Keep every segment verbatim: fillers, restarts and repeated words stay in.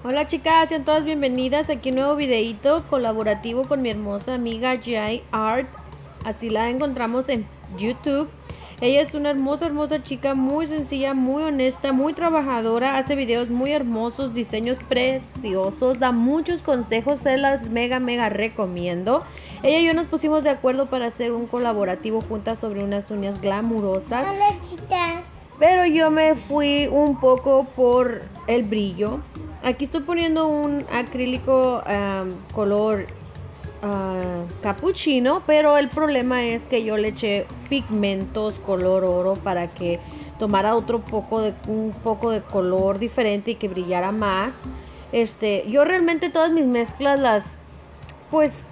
Hola chicas, sean todas bienvenidas aquí un nuevo videito colaborativo con mi hermosa amiga Jai Art. Así la encontramos en YouTube. Ella es una hermosa, hermosa chica, muy sencilla, muy honesta, muy trabajadora. Hace videos muy hermosos, diseños preciosos, da muchos consejos, se las mega, mega recomiendo. Ella y yo nos pusimos de acuerdo para hacer un colaborativo juntas sobre unas uñas glamurosas. Hola chicas. Pero yo me fui un poco por el brillo. Aquí estoy poniendo un acrílico um, color uh, capuchino, pero el problema es que yo le eché pigmentos color oro para que tomara otro poco de un poco de color diferente y que brillara más. Este, yo realmente todas mis mezclas las, pues,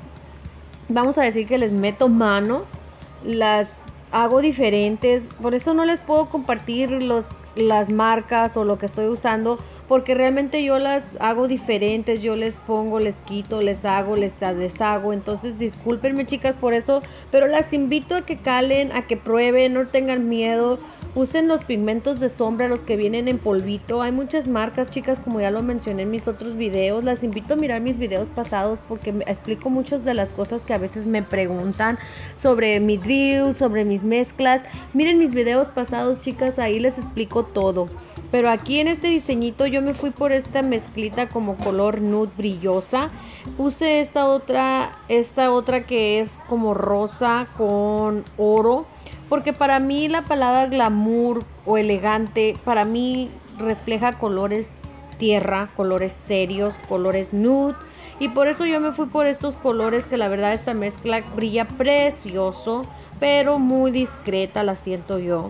vamos a decir que les meto mano, las hago diferentes, por eso no les puedo compartir los, las marcas o lo que estoy usando, porque realmente yo las hago diferentes, yo les pongo, les quito, les hago, les deshago, entonces discúlpenme chicas por eso, pero las invito a que calen, a que prueben, no tengan miedo. Usen los pigmentos de sombra, los que vienen en polvito. Hay muchas marcas, chicas, como ya lo mencioné en mis otros videos. Las invito a mirar mis videos pasados porque me explico muchas de las cosas que a veces me preguntan sobre mi drill, sobre mis mezclas. Miren mis videos pasados, chicas, ahí les explico todo. Pero aquí en este diseñito yo me fui por esta mezclita como color nude brillosa. Puse esta otra, esta otra que es como rosa con oro. Porque para mí la palabra glamour o elegante, para mí refleja colores tierra, colores serios, colores nude. Y por eso yo me fui por estos colores que la verdad esta mezcla brilla precioso, pero muy discreta la siento yo.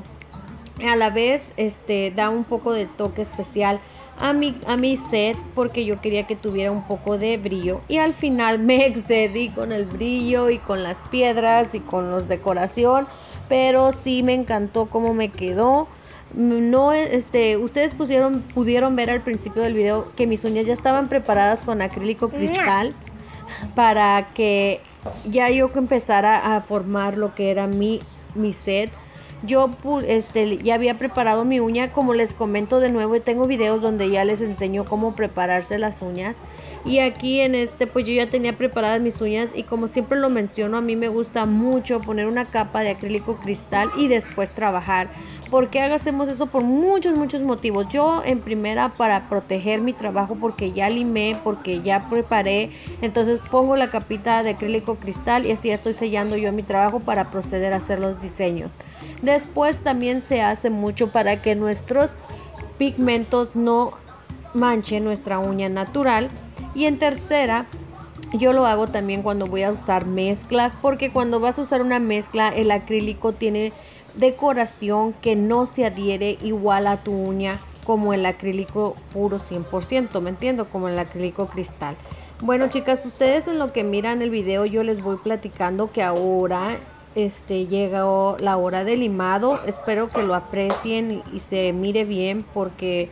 A la vez este da un poco de toque especial a mi, a mi set porque yo quería que tuviera un poco de brillo. Y al final me excedí con el brillo y con las piedras y con los decoración. Pero sí me encantó cómo me quedó. No, este, ustedes pusieron, pudieron ver al principio del video que mis uñas ya estaban preparadas con acrílico cristal para que ya yo empezara a formar lo que era mi, mi set. Yo este, ya había preparado mi uña, como les comento de nuevo, y tengo videos donde ya les enseño cómo prepararse las uñas. Y aquí en este pues yo ya tenía preparadas mis uñas y como siempre lo menciono, a mí me gusta mucho poner una capa de acrílico cristal y después trabajar. ¿Por qué hacemos eso? Por muchos, muchos motivos. Yo en primera para proteger mi trabajo porque ya limé, porque ya preparé. Entonces pongo la capita de acrílico cristal y así ya estoy sellando yo mi trabajo para proceder a hacer los diseños. Después también se hace mucho para que nuestros pigmentos no manchen nuestra uña natural. Y en tercera, yo lo hago también cuando voy a usar mezclas, porque cuando vas a usar una mezcla, el acrílico tiene decoración que no se adhiere igual a tu uña como el acrílico puro cien por ciento, ¿me entiendo? Como el acrílico cristal. Bueno chicas, ustedes en lo que miran el video yo les voy platicando que ahora este llegó la hora del limado. Espero que lo aprecien y, y se mire bien porque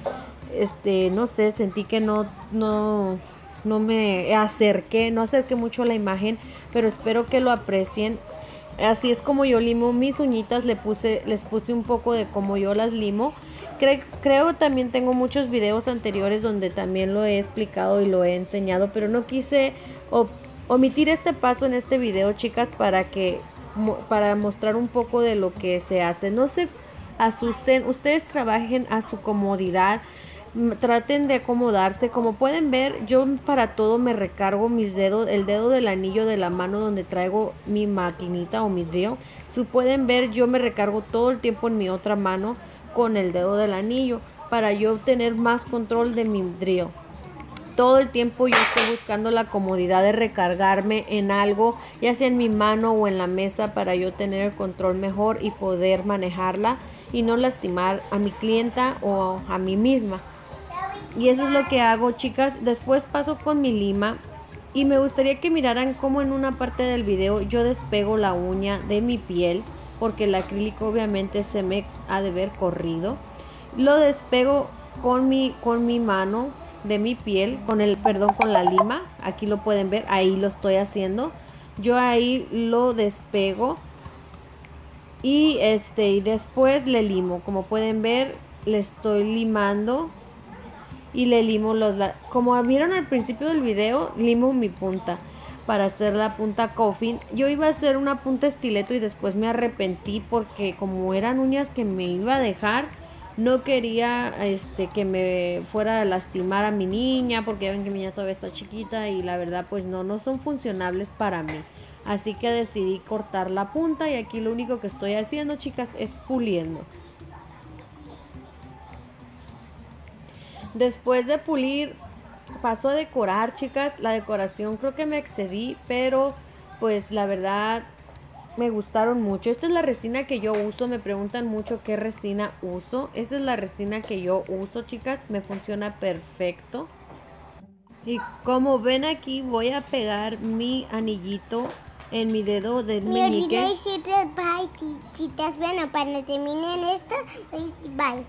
este no sé, sentí que no no no me acerqué, no acerqué mucho a la imagen, pero espero que lo aprecien. Así es como yo limo mis uñitas, le puse, les puse un poco de cómo yo las limo. Cre creo también tengo muchos videos anteriores donde también lo he explicado y lo he enseñado, pero no quise omitir este paso en este video, chicas, para que para mostrar un poco de lo que se hace. No se asusten, ustedes trabajen a su comodidad. Traten de acomodarse. Como pueden ver, yo para todo me recargo mis dedos, el dedo del anillo de la mano donde traigo mi maquinita o mi drill. Si pueden ver, yo me recargo todo el tiempo en mi otra mano con el dedo del anillo para yo tener más control de mi drill. Todo el tiempo yo estoy buscando la comodidad de recargarme en algo, ya sea en mi mano o en la mesa, para yo tener el control mejor y poder manejarla y no lastimar a mi clienta o a mí misma. Y eso es lo que hago, chicas. Después paso con mi lima y me gustaría que miraran cómo en una parte del video yo despego la uña de mi piel, porque el acrílico obviamente se me ha de ver corrido. Lo despego con mi, con mi mano de mi piel, con el, perdón, con la lima. Aquí lo pueden ver, ahí lo estoy haciendo. Yo ahí lo despego y este y después le limo. Como pueden ver, le estoy limando y le limo los la como vieron al principio del video, limo mi punta para hacer la punta coffin. Yo iba a hacer una punta estileto y después me arrepentí porque como eran uñas que me iba a dejar, no quería este que me fuera a lastimar a mi niña, porque ya ven que mi niña todavía está chiquita y la verdad pues no, no son funcionables para mí. Así que decidí cortar la punta y aquí lo único que estoy haciendo, chicas, es puliendo. Después de pulir, paso a decorar, chicas. La decoración creo que me excedí, pero pues la verdad me gustaron mucho. Esta es la resina que yo uso. Me preguntan mucho qué resina uso. Esta es la resina que yo uso, chicas. Me funciona perfecto. Y como ven aquí, voy a pegar mi anillito en mi dedo del Me meñique. olvidé decirles bye, chicas. Bueno, para terminar esto, bye.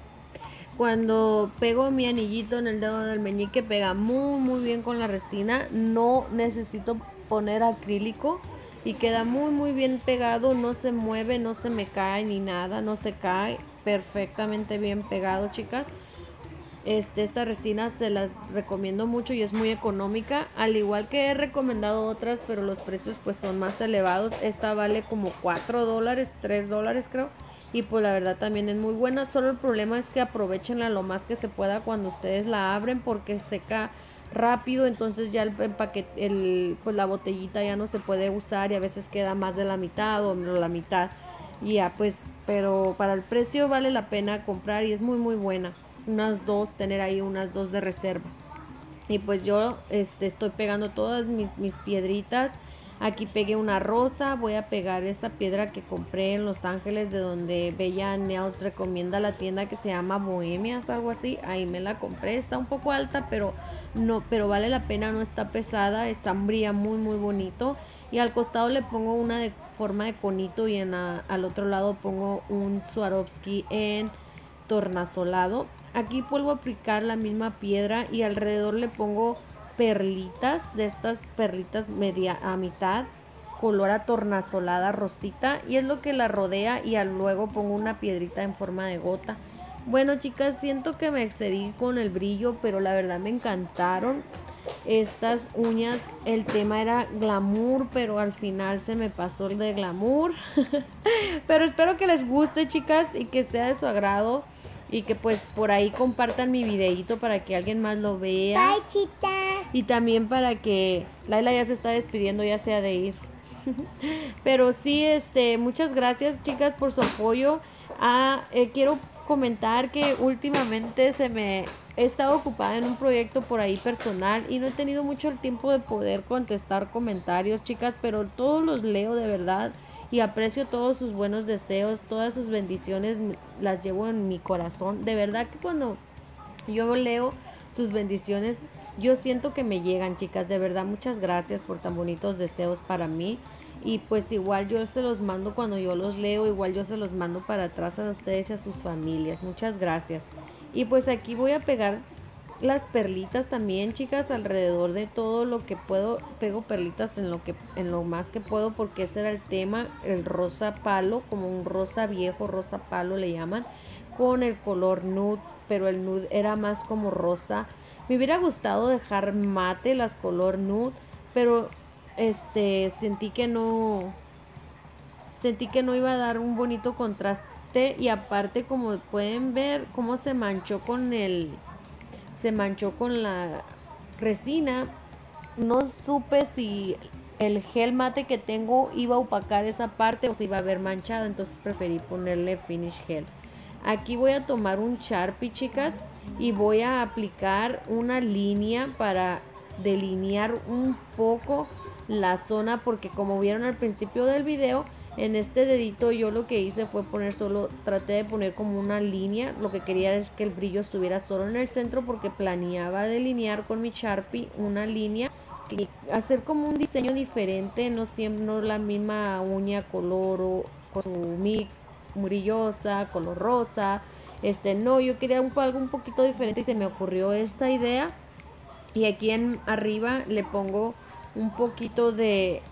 Cuando pego mi anillito en el dedo del meñique, pega muy muy bien con la resina. No necesito poner acrílico y queda muy muy bien pegado. No se mueve, no se me cae ni nada, no se cae. Perfectamente bien pegado, chicas. Este, esta resina se las recomiendo mucho y es muy económica, al igual que he recomendado otras, pero los precios pues son más elevados. Esta vale como cuatro dólares, tres dólares creo, y pues la verdad también es muy buena. Solo el problema es que aprovechenla lo más que se pueda cuando ustedes la abren, porque seca rápido, entonces ya el paquete, el, pues la botellita ya no se puede usar y a veces queda más de la mitad o la mitad. Y ya pues, pero para el precio vale la pena comprar y es muy muy buena. Unas dos, tener ahí unas dos de reserva. Y pues yo este, estoy pegando todas mis, mis piedritas. Aquí pegué una rosa. Voy a pegar esta piedra que compré en Los Ángeles, de donde Bella Nails recomienda la tienda, que se llama Bohemias, algo así. Ahí me la compré. Está un poco alta, pero no, pero vale la pena, no está pesada. Está brilla muy muy bonito. Y al costado le pongo una de forma de conito y en la, al otro lado pongo un Swarovski en tornasolado. Aquí vuelvo a aplicar la misma piedra y alrededor le pongo perlitas, de estas perlitas media a mitad, color atornasolada rosita, y es lo que la rodea, y al luego pongo una piedrita en forma de gota. Bueno, chicas, siento que me excedí con el brillo, pero la verdad me encantaron estas uñas. El tema era glamour, pero al final se me pasó el de glamour. Pero espero que les guste, chicas, y que sea de su agrado. Y que pues por ahí compartan mi videito para que alguien más lo vea. Bye, chita. Y también para que Laila ya se está despidiendo, ya sea de ir. Pero sí, este, muchas gracias, chicas, por su apoyo. Ah, eh, quiero comentar que últimamente se me he estado ocupada en un proyecto por ahí personal y no he tenido mucho el tiempo de poder contestar comentarios, chicas, pero todos los leo de verdad. Y aprecio todos sus buenos deseos, todas sus bendiciones, las llevo en mi corazón. De verdad que cuando yo leo sus bendiciones, yo siento que me llegan, chicas. De verdad, muchas gracias por tan bonitos deseos para mí. Y pues igual yo se los mando cuando yo los leo, igual yo se los mando para atrás a ustedes y a sus familias. Muchas gracias. Y pues aquí voy a pegar las perlitas también, chicas, alrededor de todo lo que puedo. Pego perlitas en lo que en lo más que puedo, porque ese era el tema, el rosa palo, como un rosa viejo, rosa palo le llaman, con el color nude, pero el nude era más como rosa. Me hubiera gustado dejar mate las color nude, pero este sentí que no sentí que no iba a dar un bonito contraste, y aparte, como pueden ver cómo se manchó con el se manchó con la resina, no supe si el gel mate que tengo iba a opacar esa parte o si iba a haber manchado, entonces preferí ponerle finish gel. Aquí voy a tomar un Sharpie, chicas, y voy a aplicar una línea para delinear un poco la zona, porque como vieron al principio del video, en este dedito yo lo que hice fue poner solo, traté de poner como una línea. Lo que quería es que el brillo estuviera solo en el centro, porque planeaba delinear con mi Sharpie una línea, y hacer como un diseño diferente, no siempre no la misma uña color o con su mix brillosa, color rosa. Este no, yo quería un, algo un poquito diferente y se me ocurrió esta idea. Y aquí en arriba le pongo un poquito de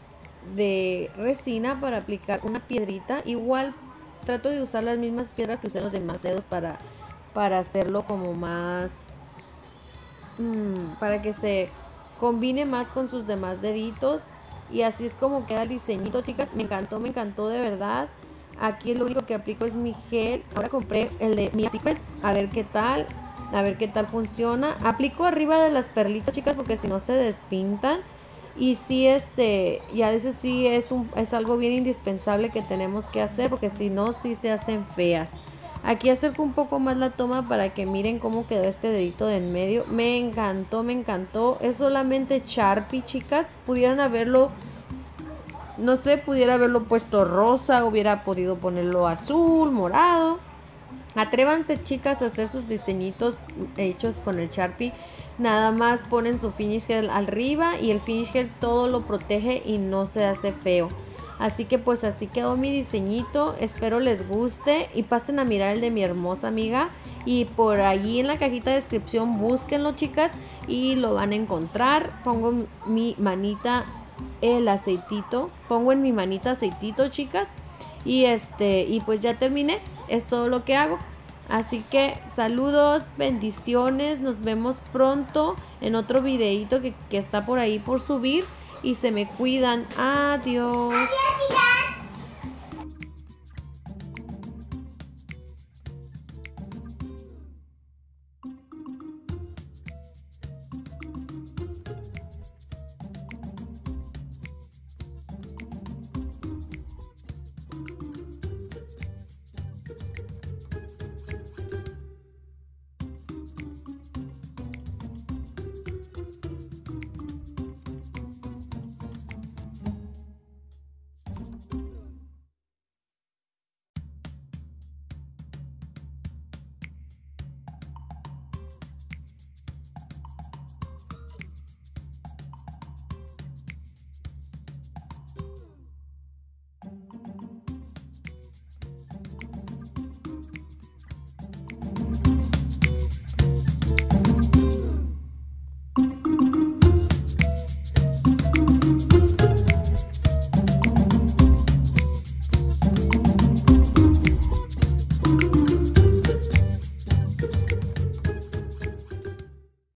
de resina para aplicar una piedrita. Igual trato de usar las mismas piedras que usé en los demás dedos para, para hacerlo como más mm, para que se combine más con sus demás deditos. Y así es como queda el diseñito, chicas. Me encantó, me encantó de verdad. Aquí lo único que aplico es mi gel. Ahora compré el de Mia Secret. A ver qué tal. A ver qué tal funciona. Aplico arriba de las perlitas, chicas, porque si no se despintan. Y sí, este, ya eso sí es, un, es algo bien indispensable que tenemos que hacer, porque si no, sí se hacen feas. Aquí acerco un poco más la toma para que miren cómo quedó este dedito de en medio. Me encantó, me encantó. Es solamente Sharpie, chicas. Pudieran haberlo, no sé, pudiera haberlo puesto rosa, hubiera podido ponerlo azul, morado. Atrévanse, chicas, a hacer sus diseñitos hechos con el Sharpie. Nada más ponen su finish gel arriba y el finish gel todo lo protege y no se hace feo. Así que pues así quedó mi diseñito. Espero les guste y pasen a mirar el de mi hermosa amiga. Y por allí en la cajita de descripción búsquenlo, chicas, y lo van a encontrar. Pongo mi manita el aceitito. Pongo en mi manita aceitito, chicas. Y este, y pues ya terminé. Es todo lo que hago. Así que saludos, bendiciones, nos vemos pronto en otro videito que, que está por ahí por subir y se me cuidan. Adiós. Adiós, chicas.